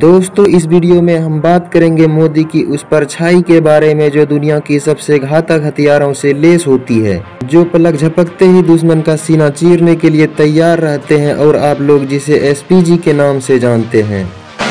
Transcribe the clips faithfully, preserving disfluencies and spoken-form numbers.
दोस्तों इस वीडियो में हम बात करेंगे मोदी की उस परछाई के बारे में जो दुनिया की सबसे घातक हथियारों से लैस होती है, जो पलक झपकते ही दुश्मन का सीना चीरने के लिए तैयार रहते हैं और आप लोग जिसे एस पी जी के नाम से जानते हैं।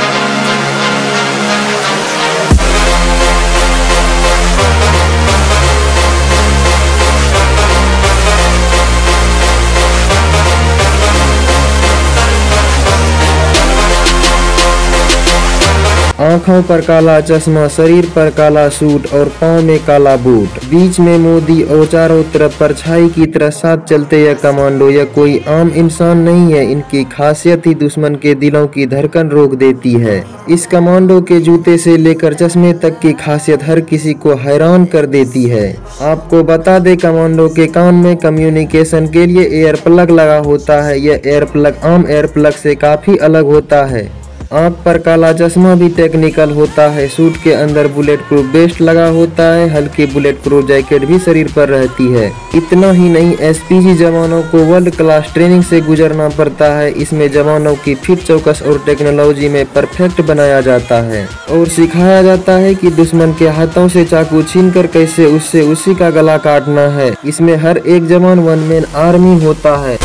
आंखों पर काला चश्मा, शरीर पर काला सूट और पाँव में काला बूट, बीच में मोदी और चारों तरफ परछाई की तरह साथ चलते यह कमांडो यह कोई आम इंसान नहीं है। इनकी खासियत ही दुश्मन के दिलों की धड़कन रोक देती है। इस कमांडो के जूते से लेकर चश्मे तक की खासियत हर किसी को हैरान कर देती है। आपको बता दे, कमांडो के कान में कम्युनिकेशन के लिए एयर प्लग लगा होता है। यह एयर प्लग आम एयर प्लग से काफी अलग होता है। आंख पर काला चश्मा भी टेक्निकल होता है। सूट के अंदर बुलेट प्रूफ वेस्ट लगा होता है। हल्की बुलेट प्रूफ जैकेट भी शरीर पर रहती है। इतना ही नहीं, एस पी जी जवानों को वर्ल्ड क्लास ट्रेनिंग से गुजरना पड़ता है। इसमें जवानों की फिट चौकस और टेक्नोलॉजी में परफेक्ट बनाया जाता है और सिखाया जाता है कि दुश्मन के हाथों से चाकू छीनकर कैसे उससे उसी का गला काटना है। इसमें हर एक जवान वन मैन आर्मी होता है।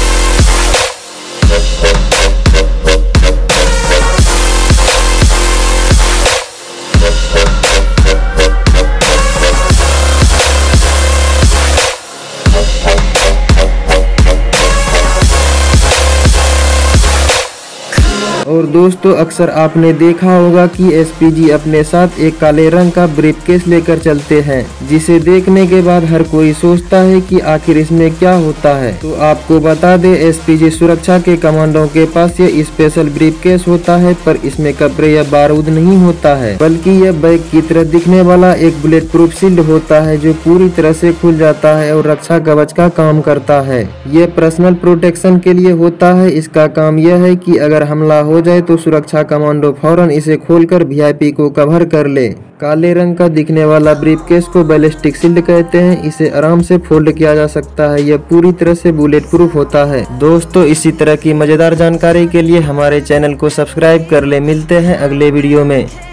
और दोस्तों अक्सर आपने देखा होगा कि एस पी जी अपने साथ एक काले रंग का ब्रीफकेस लेकर चलते हैं, जिसे देखने के बाद हर कोई सोचता है कि आखिर इसमें क्या होता है। तो आपको बता दें, एस पी जी सुरक्षा के कमांडो के पास ये स्पेशल ब्रीफकेस होता है, पर इसमें कपड़े या बारूद नहीं होता है, बल्कि यह बैग की तरह दिखने वाला एक बुलेट प्रूफ शील्ड होता है जो पूरी तरह से खुल जाता है और रक्षा कवच का काम करता है। ये पर्सनल प्रोटेक्शन के लिए होता है। इसका काम यह है कि अगर हमला हो जाए तो सुरक्षा कमांडो फौरन इसे खोलकर वी आई पी को कवर कर ले। काले रंग का दिखने वाला ब्रीफकेस को बैलिस्टिक शील्ड कहते हैं। इसे आराम से फोल्ड किया जा सकता है। यह पूरी तरह से बुलेट प्रूफ होता है। दोस्तों इसी तरह की मजेदार जानकारी के लिए हमारे चैनल को सब्सक्राइब कर ले। मिलते हैं अगले वीडियो में।